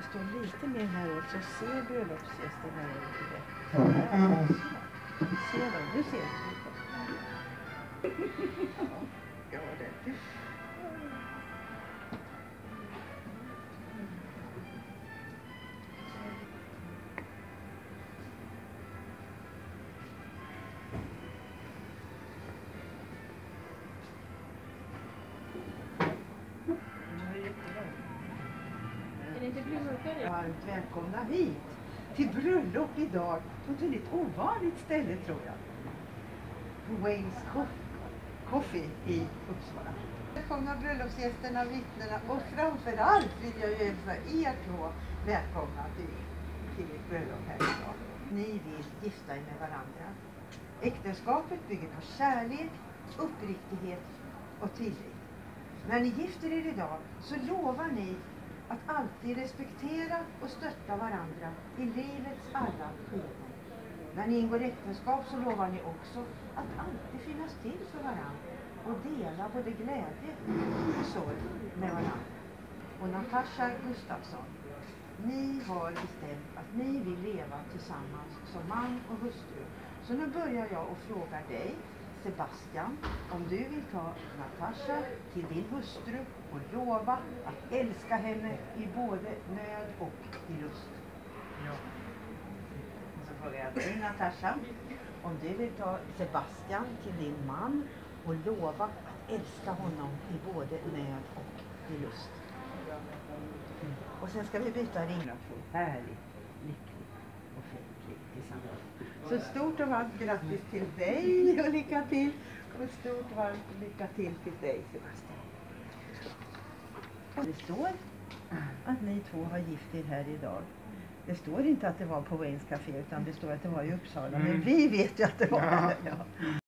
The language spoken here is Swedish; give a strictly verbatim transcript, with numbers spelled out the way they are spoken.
det står lite mer här också. Ser bröllopsgästerna lite bättre. Ser de? Nu ser du. Ja, det. Varmt välkomna hit till bröllop idag på ett väldigt ovanligt ställe, tror jag. På Wayne's Coffee i Uppsala. Välkomna bröllopsgästerna, vittnena och framförallt vill jag ju hälsa er två välkomna till, till ett bröllop här idag. Ni vill gifta er med varandra. Äktenskapet bygger på kärlek, uppriktighet och tillit. När ni gifter er idag så lovar ni att alltid respektera och stötta varandra i livets alla skeden. När ni ingår äktenskap så lovar ni också att alltid finnas till för varandra och dela både glädje och sorg med varandra. Och Natasha Gustafsson, ni har bestämt att ni vill leva tillsammans som man och hustru. Så nu börjar jag och frågar dig, Sebastian, om du vill ta Natasha till din hustru och lova att älska henne i både nöd och i lust. Ja. Och så frågar jag dig, Natasha, om du vill ta Sebastian till din man och lova att älska honom i både nöd och i lust. Mm. Och sen ska vi byta ringar på härligt, lyckligt och fint liv tillsammans. Så stort och varmt grattis till dig och lycka till. Och stort och varmt lycka till till dig, Sebastian. Det står att ni två har gift er här idag. Det står inte att det var på Wayne's Café, utan det står att det var i Uppsala. Men vi vet ju att det var här. Ja.